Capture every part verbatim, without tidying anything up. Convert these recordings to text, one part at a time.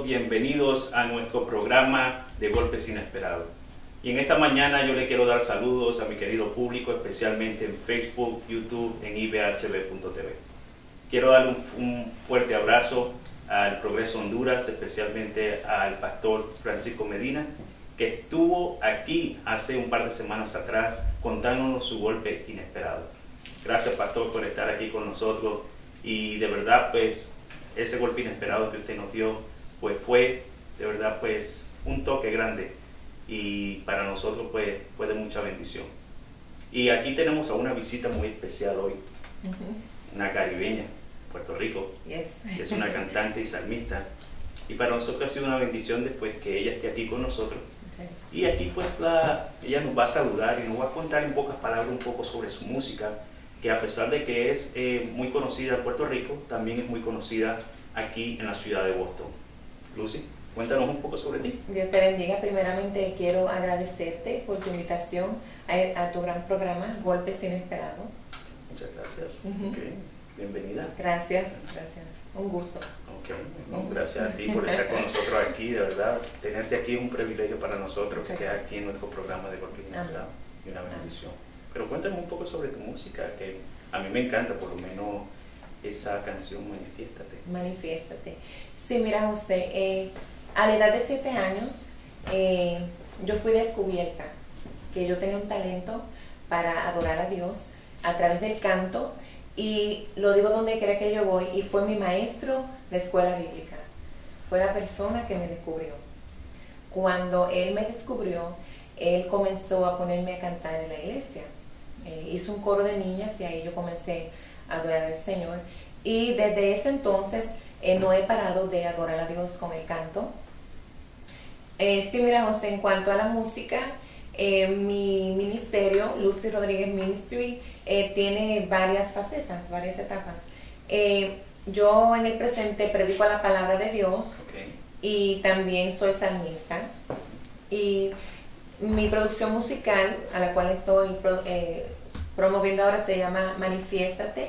todos bienvenidos a nuestro programa de Golpes Inesperados. Y en esta mañana yo le quiero dar saludos a mi querido público, especialmente en Facebook, YouTube, en I B H B punto T V. Quiero dar un, un fuerte abrazo al Progreso Honduras, especialmente al pastor Francisco Medina, que estuvo aquí hace un par de semanas atrás contándonos su golpe inesperado. Gracias, pastor, por estar aquí con nosotros, y de verdad pues ese golpe inesperado que usted nos dio pues fue de verdad pues un toque grande, y para nosotros pues fue de mucha bendición. Y aquí tenemos a una visita muy especial hoy, uh-huh. una caribeña de Puerto Rico, yes. que es una cantante y salmista, y para nosotros ha sido una bendición después que ella esté aquí con nosotros. Okay. Y aquí pues la, ella nos va a saludar y nos va a contar en pocas palabras un poco sobre su música, que a pesar de que es eh, muy conocida en Puerto Rico, también es muy conocida aquí en la ciudad de Boston. Lucy, cuéntanos un poco sobre ti. Dios te bendiga. Primeramente quiero agradecerte por tu invitación a, a tu gran programa, Golpes Inesperados. Muchas gracias. Uh-huh. Okay. Bienvenida. Gracias, gracias. Un gusto. Okay. No, gracias a ti por estar con nosotros aquí, de verdad. Tenerte aquí es un privilegio para nosotros, que estés aquí en nuestro programa de Golpes Inesperados, y una bendición. Pero cuéntame un poco sobre tu música, que a mí me encanta, por lo menos esa canción, Manifiéstate. Manifiéstate. Sí, mira, José, eh, a la edad de siete años eh, yo fui descubierta que yo tenía un talento para adorar a Dios a través del canto, y lo digo donde quiera que yo voy, y fue mi maestro de escuela bíblica. Fue la persona que me descubrió. Cuando él me descubrió, él comenzó a ponerme a cantar en la iglesia. Eh, hizo un coro de niñas y ahí yo comencé a adorar al Señor, y desde ese entonces eh, no he parado de adorar a Dios con el canto. Eh, sí, mira, José, en cuanto a la música, eh, mi ministerio, Lucy Rodríguez Ministry, eh, tiene varias facetas, varias etapas. Eh, yo en el presente predico la palabra de Dios, okay. y también soy salmista, y mi producción musical, a la cual estoy eh, promoviendo ahora, se llama Manifiéstate,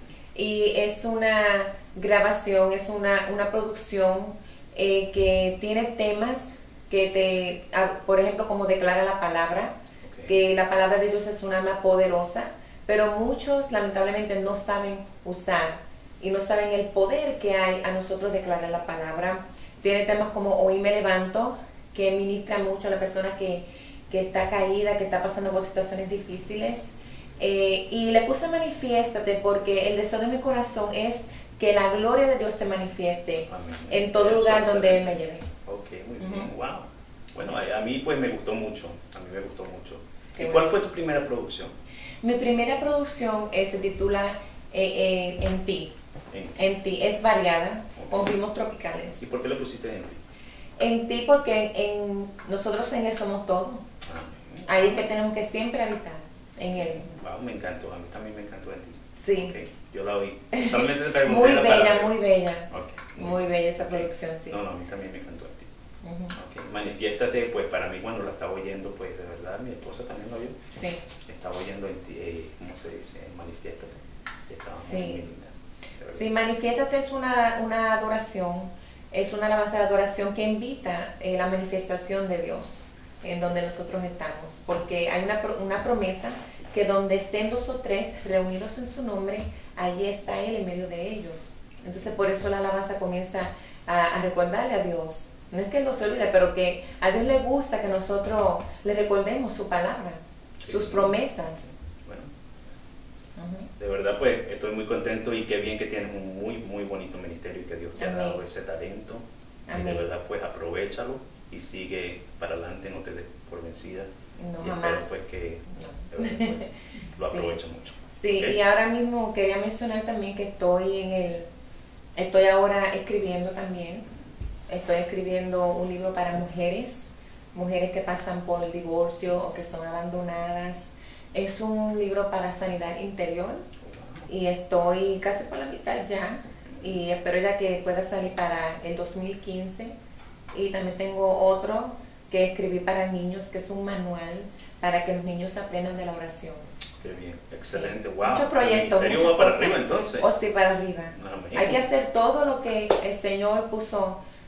y es una grabación, es una, una producción eh, que tiene temas que te, a, por ejemplo, como declara la palabra, okay. que la palabra de Dios es un arma poderosa, pero muchos lamentablemente no saben usar y no saben el poder que hay a nosotros declarar la palabra. Tiene temas como Hoy me levanto, que ministra mucho a la persona que, que está caída, que está pasando por situaciones difíciles. Eh, y le puse Manifiéstate porque el deseo de mi corazón es que la gloria de Dios se manifieste Amén. En todo Eso lugar donde Él me lleve. Ok, muy uh-huh. bien, wow. Bueno, a, a mí pues me gustó mucho, a mí me gustó mucho. Qué ¿Y bueno. cuál fue tu primera producción? Mi primera producción eh, se titula eh, eh, En ti. En, en ti, es variada, okay. con ritmos tropicales. ¿Y por qué le pusiste En ti? En ti porque en, nosotros en Él somos todo. Ah, Ahí es que tenemos que siempre habitar, en Él. Wow, me encantó, a mí también me encantó En ti. Sí. Okay. Yo la oí. Solamente te muy bella, palabra. muy bella. Okay. Muy, muy bella esa producción, sí. No, no, a mí también me encantó En ti. Uh-huh. Okay. Manifiéstate, pues para mí cuando la estaba oyendo, pues de verdad, mi esposa también la oyó. Sí. Estaba oyendo En ti, eh, ¿cómo se dice? Manifiéstate. Estaba sí. muy linda. Sí, Manifiéstate es una, una adoración, es una alabanza de adoración que invita eh, la manifestación de Dios en donde nosotros estamos, porque hay una, una promesa que donde estén dos o tres reunidos en su nombre, allí está Él en medio de ellos. Entonces por eso la alabanza comienza a, a recordarle a Dios. No es que Él no se olvide, pero que a Dios le gusta que nosotros le recordemos su palabra, sí, sus promesas. Bueno, uh-huh. de verdad pues estoy muy contento, y qué bien que tienes un muy muy bonito ministerio, y que Dios te Amén. Ha dado ese talento. Amén. Y de verdad pues aprovéchalo y sigue para adelante, no te des por vencida. No, y jamás. espero pues que no. de verdad, pues, lo aproveches sí. mucho. Sí, ¿okay? Y ahora mismo quería mencionar también que estoy en el, estoy ahora escribiendo también, estoy escribiendo un libro para mujeres, mujeres que pasan por el divorcio o que son abandonadas. Es un libro para sanidad interior, y estoy casi por la mitad ya, y espero ya que pueda salir para el dos mil quince. Y también tengo otro que escribí para niños, que es un manual para que los niños aprendan de la oración. Qué bien, excelente, sí. Wow. Muchos proyectos. El va para arriba entonces. O sí, para arriba. Amén. Hay que hacer todo lo que el Señor puso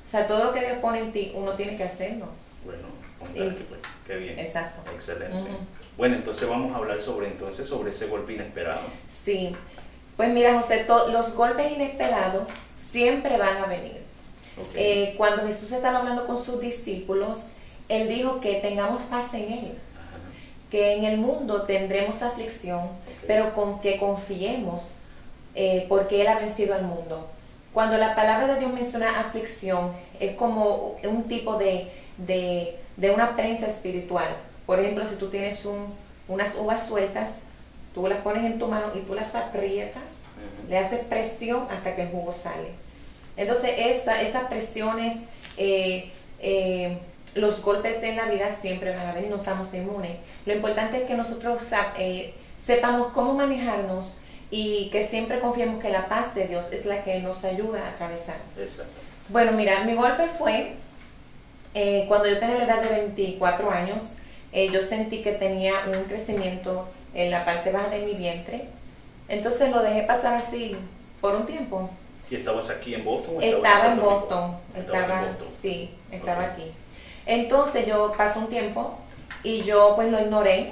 O sea, todo lo que Dios pone en ti, uno tiene que hacerlo. Bueno, contagio, pues, qué bien. Exacto. Excelente. Uh-huh. Bueno, entonces vamos a hablar sobre entonces sobre ese golpe inesperado. Sí. Pues mira, José, to- los golpes inesperados siempre van a venir. Okay. Eh, cuando Jesús estaba hablando con sus discípulos, Él dijo que tengamos paz en Él, Ajá. que en el mundo tendremos aflicción, Okay. pero con que confiemos eh, porque Él ha vencido al mundo. Cuando la palabra de Dios menciona aflicción, es como un tipo de, de, de una prensa espiritual. Por ejemplo, si tú tienes un, unas uvas sueltas, tú las pones en tu mano y tú las aprietas, uh-huh. le haces presión hasta que el jugo sale. Entonces, esa, esas presiones, eh, eh, los golpes en la vida siempre van a venir, no estamos inmunes. Lo importante es que nosotros eh, sepamos cómo manejarnos y que siempre confiemos que la paz de Dios es la que nos ayuda a atravesar. Exacto. Bueno, mira, mi golpe fue eh, cuando yo tenía la edad de veinticuatro años, eh, yo sentí que tenía un crecimiento en la parte baja de mi vientre. Entonces lo dejé pasar así por un tiempo. ¿Y estabas aquí en Boston? O estaba en Puerto Boston, Rico? estaba, en Boston. sí, estaba Okay. aquí. Entonces yo pasó un tiempo y yo pues lo ignoré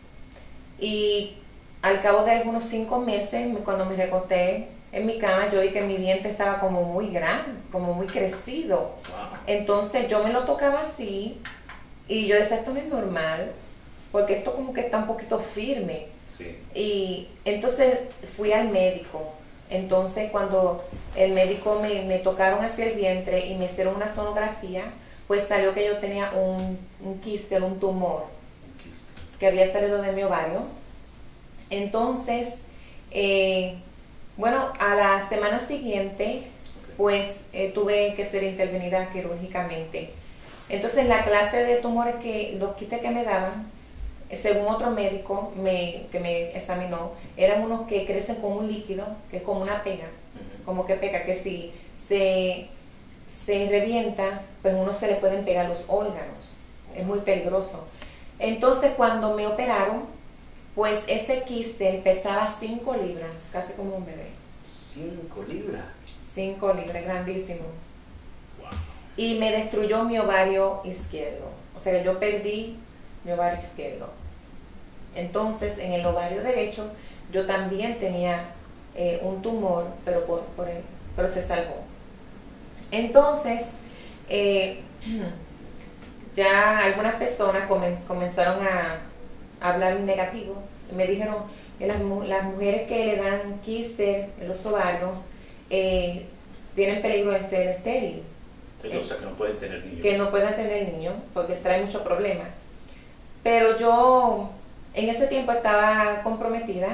y al cabo de algunos cinco meses, cuando me recosté en mi cama, yo vi que mi vientre estaba como muy grande, como muy crecido. Wow. Entonces yo me lo tocaba así y yo decía, esto no es normal, porque esto como que está un poquito firme. Sí. Y entonces fui al médico. Entonces cuando el médico me, me tocaron hacia el vientre y me hicieron una sonografía, pues salió que yo tenía un, un quiste, un tumor Un quiste. que había salido de mi ovario. Entonces, eh, bueno, a la semana siguiente, Okay. pues eh, tuve que ser intervenida quirúrgicamente. Entonces, la clase de tumores que, los quistes que me daban, eh, según otro médico me, que me examinó, eran unos que crecen con un líquido, que es como una pega, Uh-huh. como que pega, que si se, se revienta, pues uno se le pueden pegar los órganos. Es muy peligroso. Entonces, cuando me operaron, pues ese quiste pesaba cinco libras, casi como un bebé. Cinco libras. cinco libras, grandísimo. Wow. Y me destruyó mi ovario izquierdo. O sea que yo perdí mi ovario izquierdo. Entonces, en el ovario derecho, yo también tenía eh, un tumor, pero, por, por el, pero se salvó. Entonces, eh, ya algunas personas comen, comenzaron a hablar en negativo. Me dijeron que las, las mujeres que le dan quiste en los ovarios eh, tienen peligro de ser estéril. Sí, o sea, que no pueden tener niños. Que no pueden tener niños porque trae muchos problemas. Pero yo en ese tiempo estaba comprometida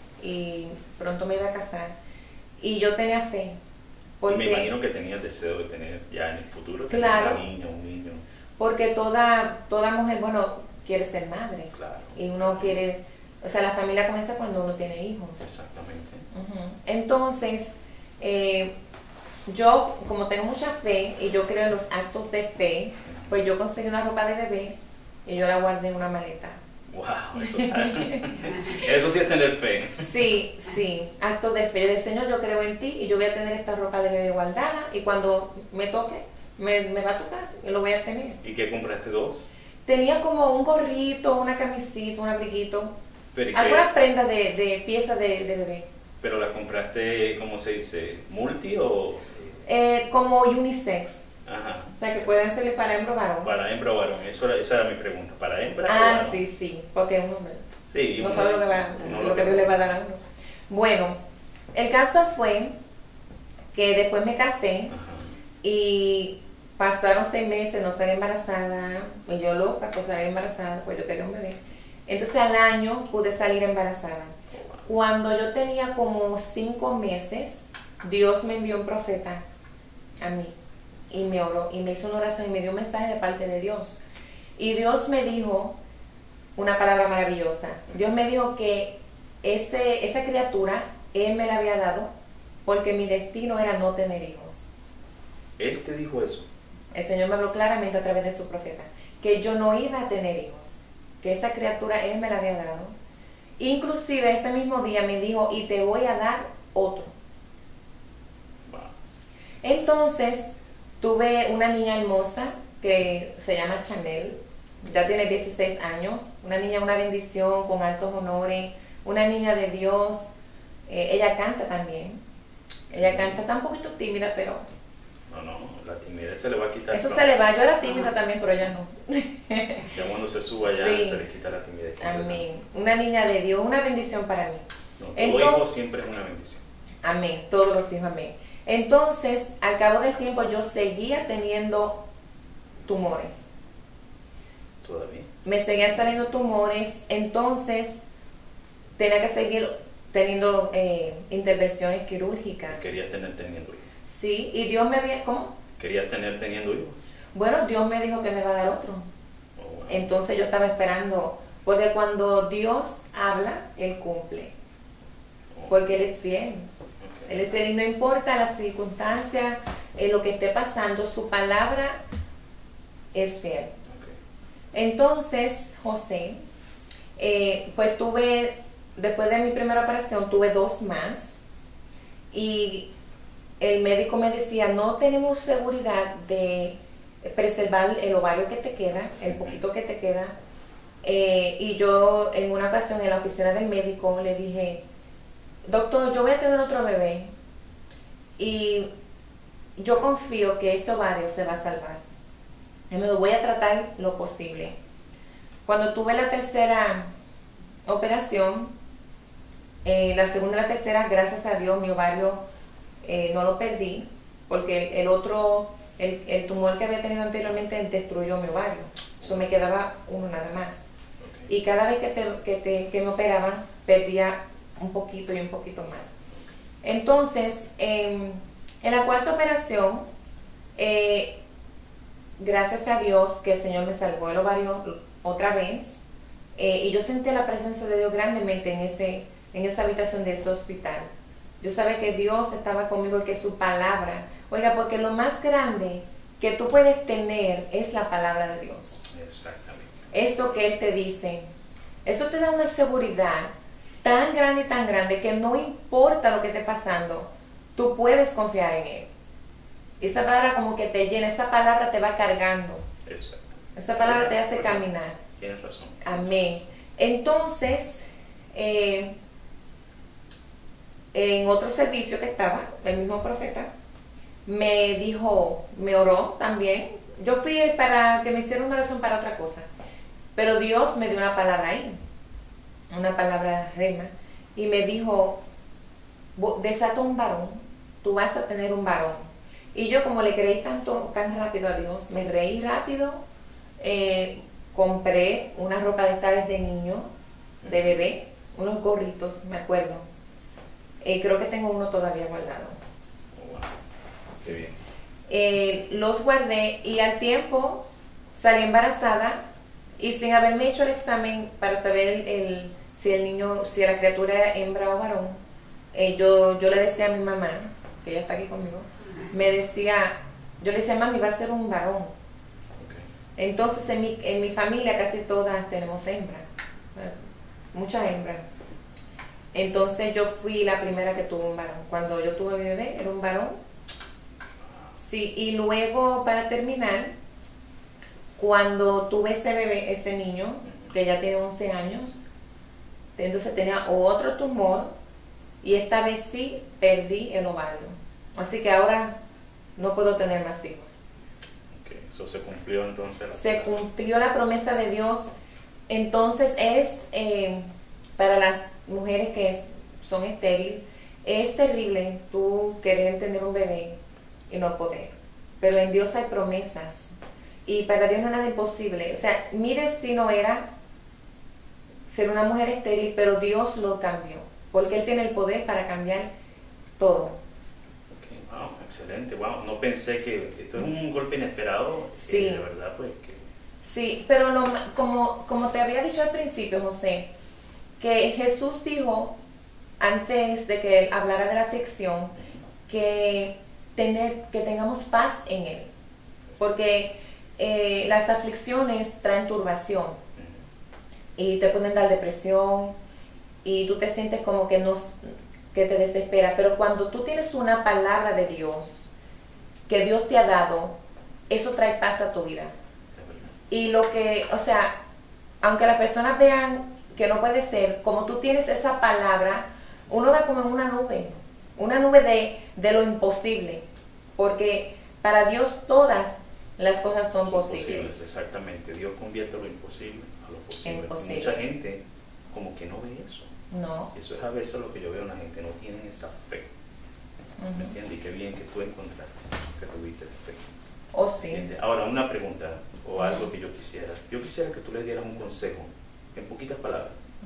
y pronto me iba a casar. Y yo tenía fe. Porque, me imagino que tenía el deseo de tener ya en el futuro tener claro, una niña, un niño. Porque toda, toda mujer, bueno, quiere ser madre. Claro. Y uno quiere, o sea, la familia comienza cuando uno tiene hijos. Exactamente. Uh-huh. Entonces, eh, yo, como tengo mucha fe y yo creo en los actos de fe, pues yo conseguí una ropa de bebé y yo la guardé en una maleta. Wow, eso, eso sí es tener fe. Sí, sí, actos de fe. Yo dije, Señor, yo creo en ti y yo voy a tener esta ropa de bebé guardada y cuando me toque, me, me va a tocar y lo voy a tener. ¿Y qué compraste dos? Tenía como un gorrito, una camisita, un abriguito, Pero, algunas prendas de, de piezas de, de bebé. ¿Pero las compraste, cómo se dice, multi o...? Eh, como unisex. Ajá. O sea, que pueden ser para hembra o varón. Para hembra o varón, eso era, esa era mi pregunta. ¿Para hembra o Ah, varón? sí, sí, porque es un hombre. Sí, No uno- sabe lo que, va, uno lo que Dios le va a dar a uno. Bueno, el caso fue que después me casé Ajá. y pasaron seis meses, no salí embarazada, y yo loca por salir embarazada, pues yo quería un bebé. Entonces al año pude salir embarazada. Cuando yo tenía como cinco meses, Dios me envió un profeta a mí y me oró y me hizo una oración y me dio un mensaje de parte de Dios. Y Dios me dijo una palabra maravillosa. Dios me dijo que ese, esa criatura Él me la había dado porque mi destino era no tener hijos. Él te dijo eso. El Señor me habló claramente a través de su profeta, que yo no iba a tener hijos, que esa criatura Él me la había dado. Inclusive ese mismo día me dijo, y te voy a dar otro. Wow. Entonces, Tuve una niña hermosa que se llama Chanel, ya tiene dieciséis años, una niña, una bendición, con altos honores, una niña de Dios. Eh, ella canta también, ella canta, está un poquito tímida, pero... No, no, la timidez se le va a quitar. Eso se le va, yo era tímida también, pero ella no. Ya cuando se suba allá sí, se le quita la timidez. Amén. Una niña de Dios, una bendición para mí. No, todo Entonces, hijo siempre es una bendición. Amén, todos los hijos, amén. Entonces, al cabo del tiempo, yo seguía teniendo tumores. ¿Todavía? Me seguían saliendo tumores, entonces tenía que seguir teniendo eh, intervenciones quirúrgicas. ¿Querías tener teniendo hijos? Sí, y Dios me había... ¿Cómo? ¿Querías tener teniendo hijos? Bueno, Dios me dijo que me va a dar otro. Oh, wow. Entonces yo estaba esperando, porque cuando Dios habla, Él cumple. Oh. Porque Él es fiel. Okay. Él es fiel y no importa las circunstancias, en lo que esté pasando, su palabra es fiel. Okay. Entonces, José, eh, pues tuve, después de mi primera operación, tuve dos más. Y el médico me decía, no tenemos seguridad de preservar el ovario que te queda, el poquito que te queda. Eh, y yo en una ocasión en la oficina del médico le dije, doctor, yo voy a tener otro bebé y yo confío que ese ovario se va a salvar. Y me lo voy a tratar lo posible. Cuando tuve la tercera operación, eh, la segunda y la tercera, gracias a Dios, mi ovario eh, no lo perdí, porque el otro, el, el tumor que había tenido anteriormente destruyó mi ovario. Eso me quedaba uno nada más. Okay. Y cada vez que, te, que, te, que me operaban, perdía un poquito y un poquito más. Entonces, eh, en la cuarta operación, eh, gracias a Dios que el Señor me salvó el ovario otra vez, eh, y yo sentí la presencia de Dios grandemente en, ese, en esa habitación de ese hospital. Yo sabía que Dios estaba conmigo y que su palabra, oiga, porque lo más grande que tú puedes tener es la palabra de Dios. Exactamente. Esto que Él te dice, eso te da una seguridad tan grande y tan grande que no importa lo que esté pasando, tú puedes confiar en Él. Esa palabra como que te llena, esa palabra te va cargando. Exacto. Esa palabra te hace caminar. Tienes razón. Amén. Entonces, eh, en otro servicio que estaba, el mismo profeta, me dijo, me oró también. Yo fui para que me hiciera una oración para otra cosa, pero Dios me dio una palabra ahí, una palabra rema, y me dijo, desata un varón, tú vas a tener un varón. Y yo, como le creí tanto, tan rápido a Dios, me reí rápido, eh, compré una ropa de esta vez de niño, de bebé, unos gorritos, me acuerdo. Eh, creo que tengo uno todavía guardado. Oh, wow. Qué bien. Eh, los guardé y al tiempo salí embarazada y sin haberme hecho el examen para saber el, el, si el niño, si la criatura era hembra o varón, eh, yo, yo le decía a mi mamá, que ella está aquí conmigo, me decía, yo le decía, mami, va a ser un varón. Okay. Entonces en mi, en mi familia casi todas tenemos hembras, muchas hembras. Entonces yo fui la primera que tuvo un varón. Cuando yo tuve mi bebé, era un varón. Sí, y luego, para terminar, cuando tuve ese bebé, ese niño, que ya tiene once años, entonces tenía otro tumor, y esta vez sí perdí el ovario. Así que ahora no puedo tener más hijos. Okay, eso se cumplió entonces. La se cumplió la promesa de Dios. Entonces es, eh, para las mujeres que es, son estériles, es terrible tú querer tener un bebé y no poder, pero en Dios hay promesas y para Dios no es nada imposible. O sea, mi destino era ser una mujer estéril, pero Dios lo cambió, porque Él tiene el poder para cambiar todo. Okay, wow, excelente, wow, no pensé que esto es un golpe inesperado. Sí, de verdad, pues que... sí, pero lo, como, como te había dicho al principio, José, que Jesús dijo, antes de que Él hablara de la aflicción, que, tener, que tengamos paz en Él. Porque eh, las aflicciones traen turbación y te pueden dar depresión y tú te sientes como que, nos, que te desespera. Pero cuando tú tienes una palabra de Dios, que Dios te ha dado, eso trae paz a tu vida. Y lo que, o sea, aunque las personas vean que no puede ser, como tú tienes esa palabra, uno va como en una nube, una nube de, de lo imposible, porque para Dios todas las cosas son posibles. posibles. Exactamente, Dios convierte lo imposible a lo posible. Imposible. Mucha gente como que no ve eso. No. Eso es a veces lo que yo veo en la gente, no tienen esa fe. Uh-huh. ¿Me entiendes? Y qué bien que tú encontraste, que tuviste fe. Oh, sí. ¿Entiendes? Ahora, una pregunta o Uh-huh. algo que yo quisiera. Yo quisiera que tú le dieras un consejo, en poquitas palabras,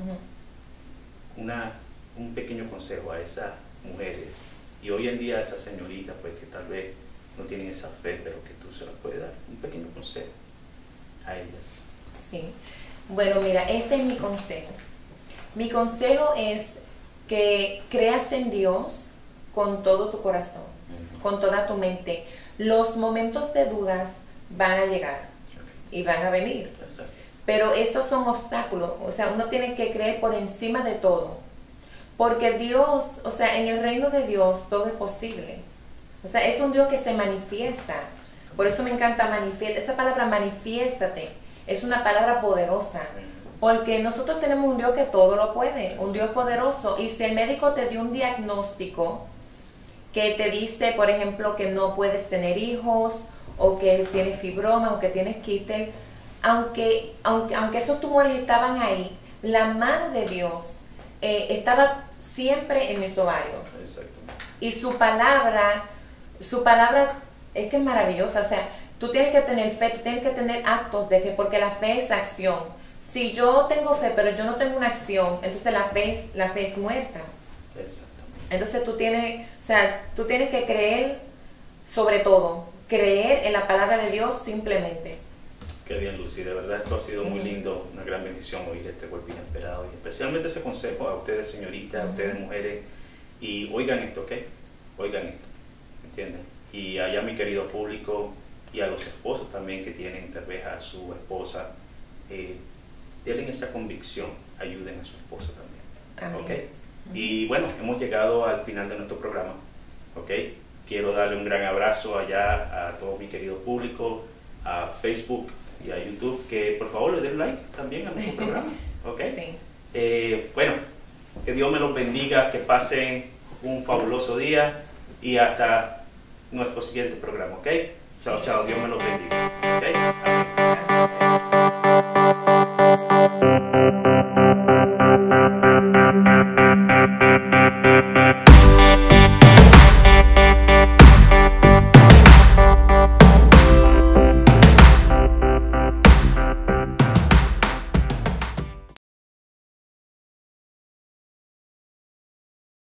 Uh-huh. una, un pequeño consejo a esas mujeres y hoy en día a esas señoritas pues que tal vez no tienen esa fe, pero que tú se las puedes dar, un pequeño consejo a ellas. Sí. Bueno, mira, este es mi consejo. Mi consejo es que creas en Dios con todo tu corazón, uh-huh. con toda tu mente. Los momentos de dudas van a llegar okay. y van a venir. Exacto. Pero esos son obstáculos. O sea, uno tiene que creer por encima de todo. Porque Dios, o sea, en el reino de Dios todo es posible. O sea, es un Dios que se manifiesta. Por eso me encanta manifiesta. Esa palabra manifiéstate es una palabra poderosa. Porque nosotros tenemos un Dios que todo lo puede, un Dios poderoso. Y si el médico te dio un diagnóstico que te dice, por ejemplo, que no puedes tener hijos, o que tienes fibromas, o que tienes quistes, aunque, aunque, aunque esos tumores estaban ahí, la mano de Dios eh, estaba siempre en mis ovarios. Y su palabra, su palabra es que es maravillosa. O sea, tú tienes que tener fe, tú tienes que tener actos de fe, porque la fe es acción. Si yo tengo fe, pero yo no tengo una acción, entonces la fe es, la fe es muerta. Exactamente. Entonces tú tienes, o sea, tú tienes que creer sobre todo, creer en la palabra de Dios simplemente. Qué bien, Lucy, de verdad esto ha sido muy lindo, una gran bendición oír este golpe inesperado y especialmente ese consejo a ustedes señoritas, a ustedes mujeres, y oigan esto, ¿ok? Oigan esto, ¿entienden? Y allá mi querido público y a los esposos también que tienen tal vez a su esposa, eh, denle esa convicción, ayuden a su esposa también, ¿ok? Uh-huh. Y bueno, hemos llegado al final de nuestro programa, ¿ok? Quiero darle un gran abrazo allá a todo mi querido público, a Facebook y a YouTube, que por favor le den like también a nuestro programa, ¿ok? Sí. Eh, bueno, que Dios me los bendiga, que pasen un fabuloso día y hasta nuestro siguiente programa, ¿ok? Chao, chao, Dios me los bendiga, ¿ok?